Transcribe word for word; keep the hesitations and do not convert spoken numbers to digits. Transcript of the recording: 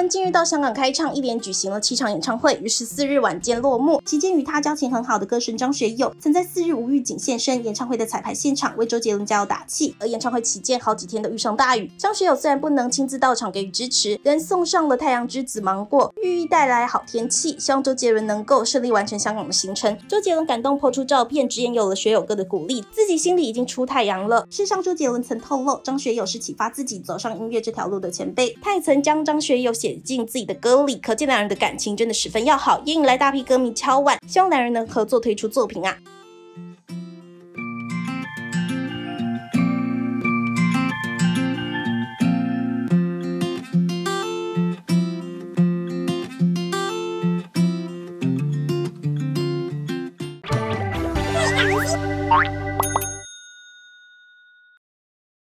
伦近日到香港开唱，一连举行了七场演唱会，于十四日晚间落幕。期间与他交情很好的歌神张学友，曾在四日无预警现身演唱会的彩排现场，为周杰伦加油打气。而演唱会期间好几天都遇上大雨，张学友虽然不能亲自到场给予支持，仍送上了太阳之子芒果，寓意带来好天气，希望周杰伦能够顺利完成香港的行程。周杰伦感动抛出照片，直言有了学友哥的鼓励，自己心里已经出太阳了。事实上，周杰伦曾透露，张学友是启发自己走上音乐这条路的前辈，他也曾将张学友写进自己的歌里，可见两人的感情真的十分要好，也引来大批歌迷敲碗，希望两人能合作推出作品啊。 Hey,